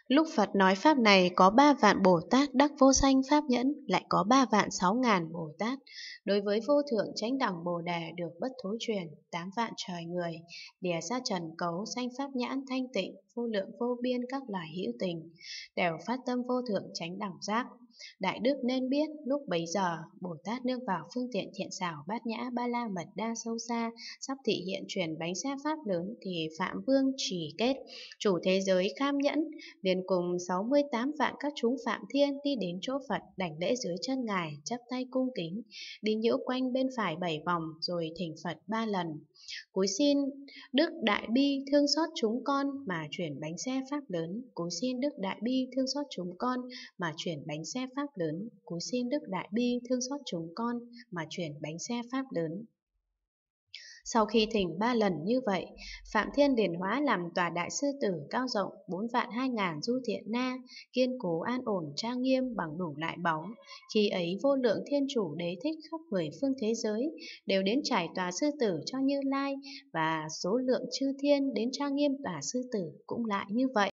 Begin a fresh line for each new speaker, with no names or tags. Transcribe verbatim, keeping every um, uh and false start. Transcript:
Lúc Phật nói pháp này có ba vạn Bồ Tát đắc vô sanh pháp nhẫn, lại có ba vạn sáu ngàn Bồ Tát. Đối với vô thượng chánh đẳng Bồ Đề được bất thối truyền, tám vạn trời người, lìa xa trần cấu sanh pháp nhãn thanh tịnh, vô lượng vô biên các loài hữu tình, đều phát tâm vô thượng chánh đẳng giác. Đại đức nên biết, lúc bấy giờ, Bồ Tát nương vào phương tiện thiện xảo bát nhã ba la mật đa sâu xa, sắp thị hiện truyền bánh xe pháp lớn thì Phạm Vương chỉ kết, chủ thế giới Kham Nhẫn, liền cùng sáu mươi tám vạn các chúng Phạm Thiên đi đến chỗ Phật, đảnh lễ dưới chân Ngài, chắp tay cung kính, đi nhiễu quanh bên phải bảy vòng rồi thỉnh Phật ba lần. Cúi xin Đức Đại Bi thương xót chúng con mà chuyển bánh xe pháp lớn. Cúi xin Đức Đại Bi thương xót chúng con mà chuyển bánh xe pháp lớn. Cúi xin Đức Đại Bi thương xót chúng con mà chuyển bánh xe pháp lớn. Sau khi thỉnh ba lần như vậy, Phạm Thiên liền hóa làm tòa đại sư tử cao rộng bốn vạn hai ngàn du thiện na, kiên cố an ổn trang nghiêm bằng đủ lại báu. Khi ấy vô lượng thiên chủ đế thích khắp mười phương thế giới đều đến trải tòa sư tử cho Như Lai, và số lượng chư thiên đến trang nghiêm tòa sư tử cũng lại như vậy.